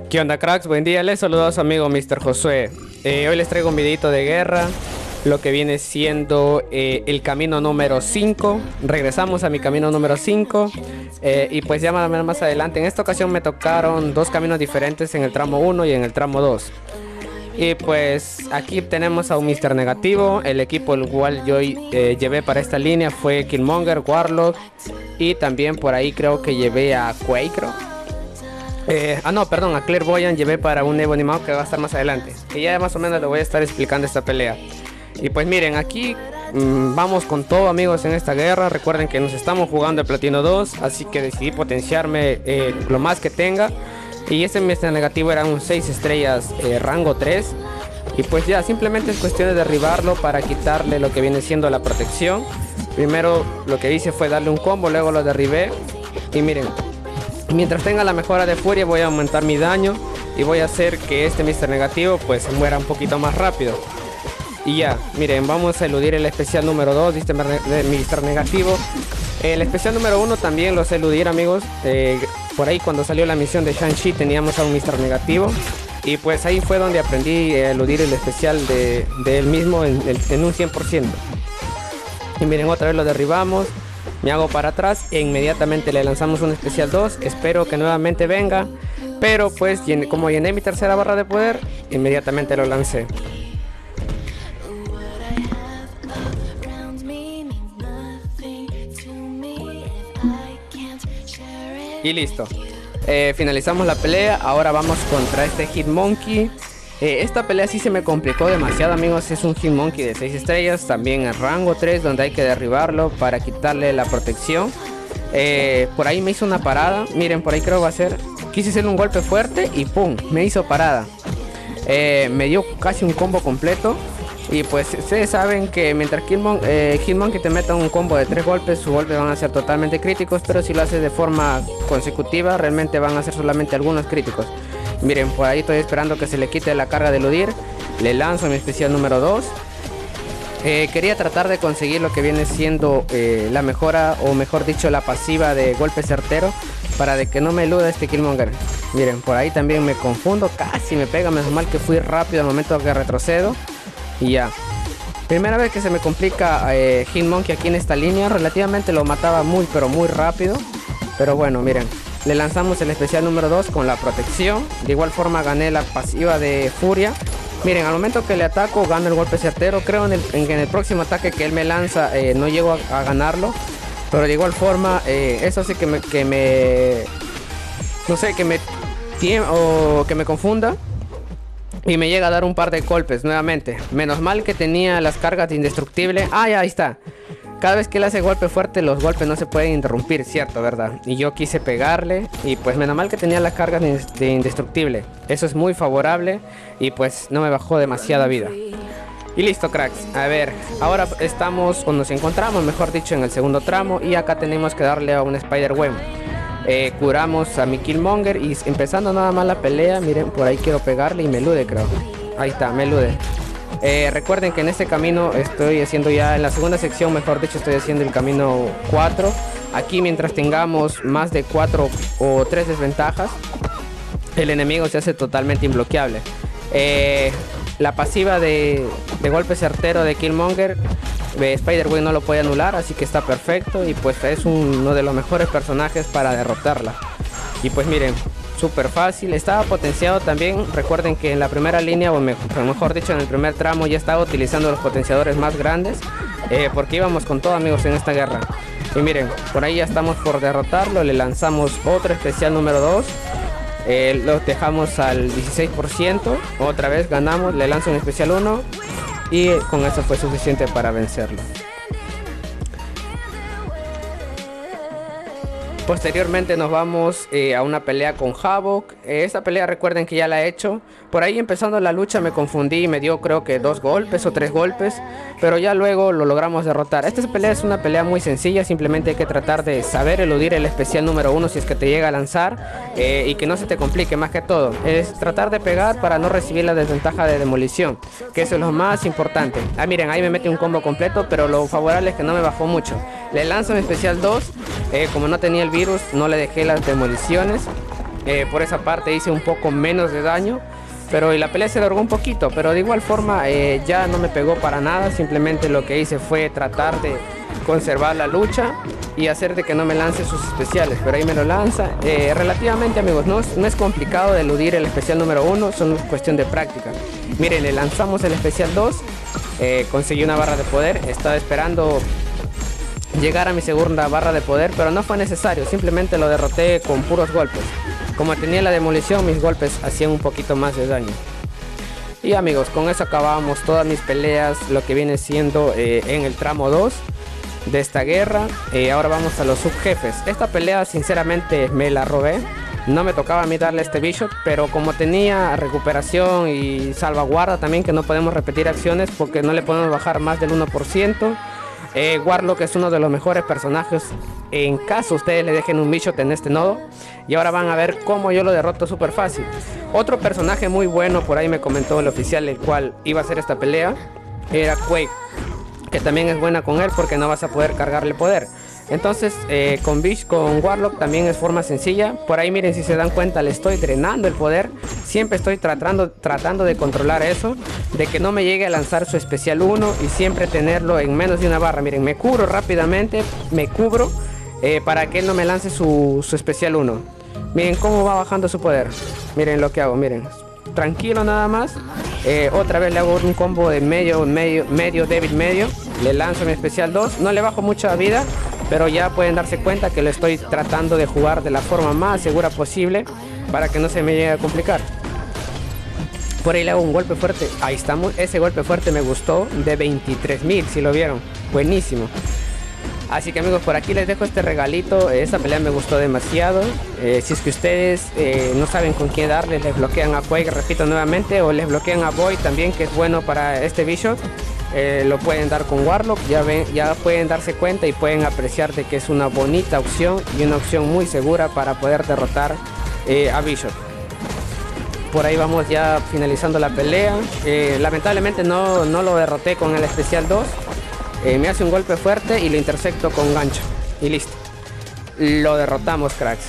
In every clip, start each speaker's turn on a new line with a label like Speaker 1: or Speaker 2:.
Speaker 1: ¿Qué onda, cracks? Buen día, les saludo a su amigo Mr. Josué. Hoy les traigo un videito de guerra, lo que viene siendo el camino número 5. Regresamos a mi camino número 5 y pues ya más adelante. En esta ocasión me tocaron dos caminos diferentes, en el tramo 1 y en el tramo 2. Y pues aquí tenemos a un Mr. Negativo. El equipo el cual yo llevé para esta línea fue Killmonger, Warlock y también por ahí creo que llevé a Quake. No, perdón, a Clairvoyant llevé para un Evo animado que va a estar más adelante. Que ya más o menos le voy a estar explicando esta pelea. Y pues miren, aquí vamos con todo, amigos, en esta guerra. Recuerden que nos estamos jugando el Platino 2, así que decidí potenciarme lo más que tenga. Y este Mr. Negativo era un 6 estrellas rango 3. Y pues ya, simplemente es cuestión de derribarlo para quitarle lo que viene siendo la protección. Primero lo que hice fue darle un combo, luego lo derribé. Y miren, mientras tenga la mejora de furia voy a aumentar mi daño y voy a hacer que este Mr. Negativo pues se muera un poquito más rápido. Y ya, miren, vamos a eludir el especial número 2 de este Mr. Negativo. El especial número 1 también lo sé eludir, amigos. Por ahí cuando salió la misión de Shang-Chi teníamos a un Mr. Negativo. Y pues ahí fue donde aprendí a eludir el especial de él mismo en un 100%. Y miren, otra vez lo derribamos. Me hago para atrás e inmediatamente le lanzamos un especial 2. Espero que nuevamente venga. Pero pues como llené mi tercera barra de poder, inmediatamente lo lancé. Y listo. Finalizamos la pelea. Ahora vamos contra este Hitmonkey. Esta pelea sí se me complicó demasiado, amigos. Es un Hitmonkey de 6 estrellas, también en rango 3, donde hay que derribarlo para quitarle la protección. Por ahí me hizo una parada. Miren, por ahí creo va a ser. Quise hacerle un golpe fuerte y ¡pum! Me hizo parada. Me dio casi un combo completo. Y pues ustedes saben que mientras Hitmonkey te meta un combo de 3 golpes, sus golpes van a ser totalmente críticos. Pero si lo haces de forma consecutiva, realmente van a ser solamente algunos críticos. Miren, por ahí estoy esperando que se le quite la carga de eludir. Le lanzo mi especial número 2. Quería tratar de conseguir lo que viene siendo la mejora, o mejor dicho, la pasiva de golpe certero, para de que no me eluda este Killmonger. Miren, por ahí también me confundo, casi me pega, menos mal que fui rápido al momento que retrocedo. Y ya. Primera vez que se me complica Hitmonkey aquí en esta línea. Relativamente lo mataba muy pero muy rápido. Pero bueno, miren. Le lanzamos el especial número 2 con la protección. De igual forma gané la pasiva de furia. Miren, al momento que le ataco gano el golpe certero. Creo en el próximo ataque que él me lanza no llego a ganarlo. Pero de igual forma eso hace que me no sé, que me confunda. Y me llega a dar un par de golpes nuevamente. Menos mal que tenía las cargas de indestructible. Ah, ya, ahí está. Cada vez que él hace golpe fuerte, los golpes no se pueden interrumpir, ¿cierto? ¿Verdad? Y yo quise pegarle. Y pues menos mal que tenía las cargas de indestructible. Eso es muy favorable. Y pues no me bajó demasiada vida. Y listo, cracks. A ver, ahora estamos, o nos encontramos, mejor dicho, en el segundo tramo. Y acá tenemos que darle a un Spider-Web. Curamos a mi Killmonger y empezando nada más la pelea. Miren, por ahí quiero pegarle y me elude, creo. Ahí está, me elude. Recuerden que en este camino estoy haciendo ya, en la segunda sección, mejor dicho, estoy haciendo el camino 4. Aquí mientras tengamos más de 4 o 3 desventajas, el enemigo se hace totalmente imbloqueable. La pasiva de golpe certero de Killmonger, Spider-Web no lo puede anular, así que está perfecto. Y pues es uno de los mejores personajes para derrotarla. Y pues miren, súper fácil. Estaba potenciado también. Recuerden que en la primera línea, o mejor dicho en el primer tramo, ya estaba utilizando los potenciadores más grandes, porque íbamos con todo, amigos, en esta guerra. Y miren, por ahí ya estamos por derrotarlo. Le lanzamos otro especial número 2. Lo dejamos al 16%. Otra vez ganamos. Le lanzo un especial 1. Y con eso fue suficiente para vencerlo. Posteriormente nos vamos a una pelea con Havok. Esta pelea recuerden que ya la he hecho. Por ahí empezando la lucha me confundí y me dio creo que 2 golpes o 3 golpes. Pero ya luego lo logramos derrotar. Esta pelea es una pelea muy sencilla. Simplemente hay que tratar de saber eludir el especial número 1 si es que te llega a lanzar. Y que no se te complique más que todo. Es tratar de pegar para no recibir la desventaja de demolición. Que eso es lo más importante. Ah, miren, ahí me mete un combo completo. Pero lo favorable es que no me bajó mucho. Le lanzo mi especial 2. Como no tenía el virus, no le dejé las demoliciones. Por esa parte hice un poco menos de daño. Pero y la pelea se alargó un poquito, pero de igual forma ya no me pegó para nada. Simplemente lo que hice fue tratar de conservar la lucha y hacer de que no me lance sus especiales, pero ahí me lo lanza. Relativamente, amigos, no es complicado de eludir el especial número 1, son cuestión de práctica. Miren, le lanzamos el especial 2, conseguí una barra de poder, estaba esperando llegar a mi segunda barra de poder, pero no fue necesario, simplemente lo derroté con puros golpes. Como tenía la demolición, mis golpes hacían un poquito más de daño. Y amigos, con eso acabamos todas mis peleas, lo que viene siendo en el tramo 2 de esta guerra. Ahora vamos a los subjefes. Esta pelea sinceramente me la robé. No me tocaba a mí darle este Bishop, pero como tenía recuperación y salvaguarda también, que no podemos repetir acciones porque no le podemos bajar más del 1%. Warlock es uno de los mejores personajes en caso ustedes le dejen un Bishop en este nodo. Y ahora van a ver cómo yo lo derroto súper fácil. Otro personaje muy bueno, por ahí me comentó el oficial, el cual iba a hacer esta pelea, era Quake, que también es buena con él porque no vas a poder cargarle poder. Entonces con Warlock también es forma sencilla. Por ahí miren, si se dan cuenta, le estoy drenando el poder. Siempre estoy tratando de controlar eso, de que no me llegue a lanzar su especial 1 y siempre tenerlo en menos de una barra. Miren, me cubro rápidamente, para que él no me lance su especial 1. Miren cómo va bajando su poder. Miren lo que hago, miren, tranquilo nada más. Otra vez le hago un combo de medio, débil, medio. Le lanzo mi especial 2, no le bajo mucha vida, pero ya pueden darse cuenta que lo estoy tratando de jugar de la forma más segura posible para que no se me llegue a complicar. Por ahí le hago un golpe fuerte. Ahí estamos. Ese golpe fuerte me gustó, de 23.000, si lo vieron. Buenísimo. Así que amigos, por aquí les dejo este regalito. Esta pelea me gustó demasiado. Si es que ustedes no saben con quién darle, les bloquean a Quake, repito nuevamente, o les bloquean a Void también, que es bueno para este Bishop. Lo pueden dar con Warlock. Ya pueden darse cuenta y pueden apreciar de que es una bonita opción y una opción muy segura para poder derrotar a Bishop. Por ahí vamos ya finalizando la pelea. Lamentablemente no lo derroté con el especial 2. Me hace un golpe fuerte y lo intersecto con gancho. Y listo. Lo derrotamos, cracks.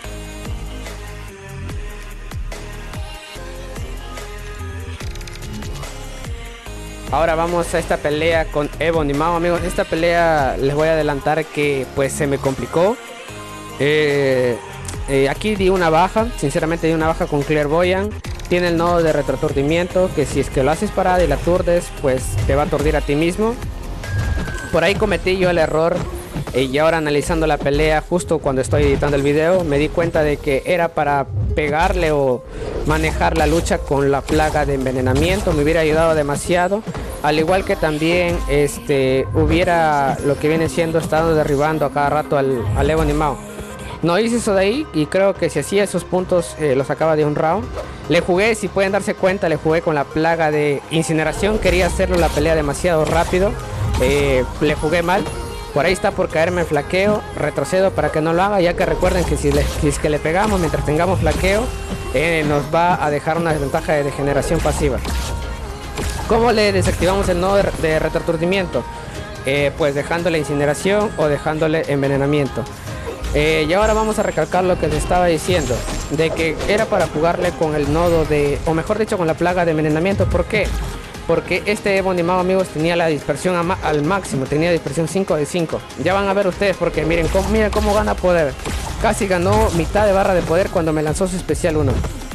Speaker 1: Ahora vamos a esta pelea con Ebony Maw, amigos. Esta pelea les voy a adelantar que pues se me complicó. Aquí di una baja, sinceramente di una baja con Clairvoyant. Tiene el nodo de retroaturdimiento, que si es que lo haces parada y la aturdes, pues te va a aturdir a ti mismo. Por ahí cometí yo el error, y ahora analizando la pelea, justo cuando estoy editando el video, me di cuenta de que era para pegarle o manejar la lucha con la plaga de envenenamiento. Me hubiera ayudado demasiado, al igual que también hubiera lo que viene siendo estado derribando a cada rato al Ebony Maw. No hice eso de ahí, y creo que si hacía esos puntos los sacaba de un round. Le jugué, si pueden darse cuenta, le jugué con la plaga de incineración. Quería hacerlo la pelea demasiado rápido. Le jugué mal. Por ahí está por caerme el flaqueo. Retrocedo para que no lo haga, ya que recuerden que si es que le pegamos mientras tengamos flaqueo, nos va a dejar una desventaja de degeneración pasiva. ¿Cómo le desactivamos el nodo de retroaturdimiento? Pues dejándole incineración o dejándole envenenamiento. Y ahora vamos a recalcar lo que les estaba diciendo, de que era para jugarle con el nodo o mejor dicho, con la plaga de envenenamiento. ¿Por qué? Porque este Ebony Maw, amigos, tenía la dispersión al máximo, tenía dispersión 5 de 5. Ya van a ver ustedes, porque miren cómo gana poder. Casi ganó mitad de barra de poder cuando me lanzó su especial 1.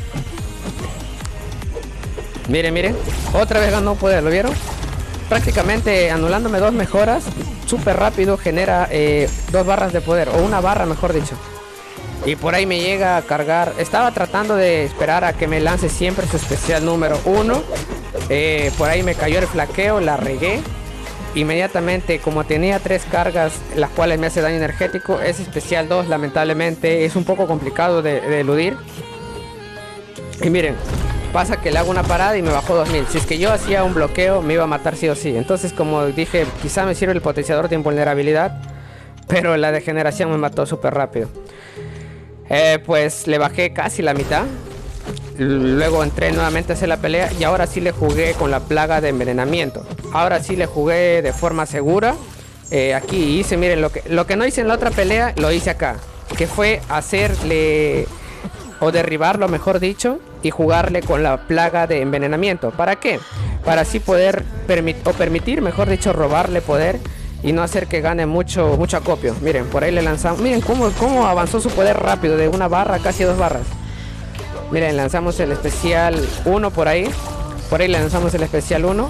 Speaker 1: Miren, otra vez ganó poder, ¿lo vieron? Prácticamente anulándome 2 mejoras, súper rápido genera 2 barras de poder, o una barra mejor dicho. Y por ahí me llega a cargar. Estaba tratando de esperar a que me lance siempre su especial número 1. Por ahí me cayó el flaqueo, la regué. Inmediatamente, como tenía 3 cargas, las cuales me hace daño energético, ese especial 2 lamentablemente es un poco complicado de eludir. Y miren, pasa que le hago una parada y me bajó 2000. Si es que yo hacía un bloqueo, me iba a matar sí o sí. Entonces, como dije, quizá me sirve el potenciador de invulnerabilidad, pero la degeneración me mató súper rápido. Pues le bajé casi la mitad. Luego entré nuevamente a hacer la pelea, y ahora sí le jugué con la plaga de envenenamiento. Ahora sí le jugué de forma segura. Aquí hice, miren, lo que no hice en la otra pelea, lo hice acá, que fue hacerle o derribarlo mejor dicho, y jugarle con la plaga de envenenamiento. ¿Para qué? Para así poder permitir, mejor dicho, robarle poder y no hacer que gane mucho acopio. Miren, por ahí le lanzamos, miren cómo avanzó su poder rápido, de una barra casi a 2 barras. Miren, lanzamos el especial 1 por ahí le lanzamos el especial 1.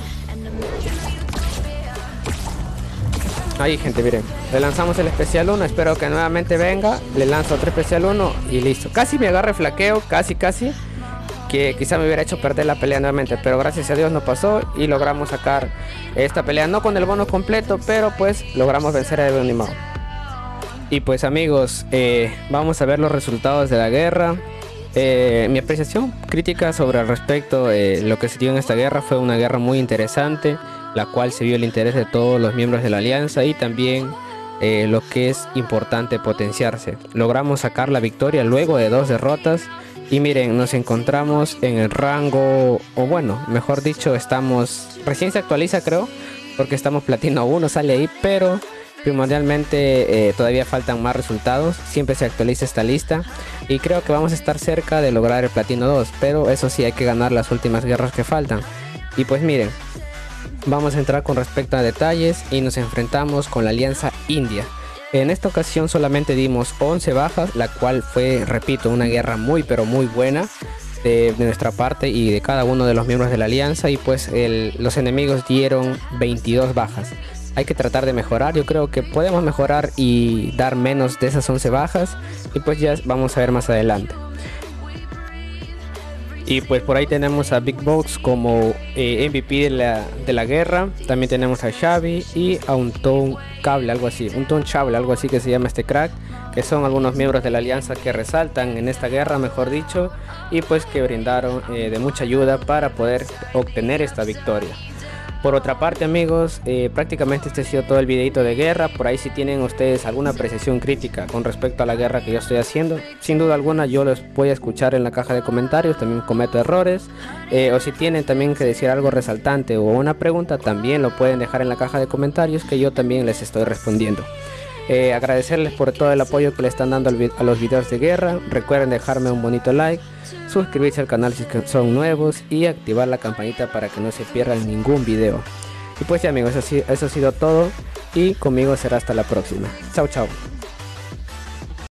Speaker 1: Ahí, gente, miren, le lanzamos el especial 1, espero que nuevamente venga, le lanzo otro especial 1 y listo. Casi me agarre flaqueo, casi, que quizá me hubiera hecho perder la pelea nuevamente, pero gracias a Dios no pasó y logramos sacar esta pelea, no con el bono completo, pero pues logramos vencer a Ebony. Y pues amigos, vamos a ver los resultados de la guerra. Mi apreciación crítica sobre al respecto, lo que se dio en esta guerra fue una guerra muy interesante, la cual se vio el interés de todos los miembros de la alianza y también lo que es importante potenciarse. Logramos sacar la victoria luego de 2 derrotas y miren, nos encontramos en el rango, o bueno, mejor dicho, recién se actualiza creo, porque estamos platino 1, sale ahí, pero primordialmente todavía faltan más resultados, siempre se actualiza esta lista y creo que vamos a estar cerca de lograr el platino 2, pero eso sí, hay que ganar las últimas guerras que faltan. Y pues miren, vamos a entrar con respecto a detalles y nos enfrentamos con la Alianza India. En esta ocasión solamente dimos 11 bajas, la cual fue, repito, una guerra muy pero muy buena de nuestra parte y de cada uno de los miembros de la alianza, y pues los enemigos dieron 22 bajas. Hay que tratar de mejorar, yo creo que podemos mejorar y dar menos de esas 11 bajas y pues ya vamos a ver más adelante. Y pues por ahí tenemos a Big Box como MVP de la guerra. También tenemos a Xavi y a un Cable, algo así, algo así que se llama este crack, que son algunos miembros de la alianza que resaltan en esta guerra, mejor dicho, y pues que brindaron de mucha ayuda para poder obtener esta victoria. Por otra parte amigos, prácticamente este ha sido todo el videito de guerra. Por ahí si tienen ustedes alguna apreciación crítica con respecto a la guerra que yo estoy haciendo, sin duda alguna yo los voy a escuchar en la caja de comentarios, también cometo errores, o si tienen también que decir algo resaltante o una pregunta, también lo pueden dejar en la caja de comentarios, que yo también les estoy respondiendo. Agradecerles por todo el apoyo que le están dando a los videos de guerra. Recuerden dejarme un bonito like, suscribirse al canal si son nuevos y activar la campanita para que no se pierdan ningún video. Y pues ya amigos, eso ha sido todo y conmigo será hasta la próxima. Chao chao.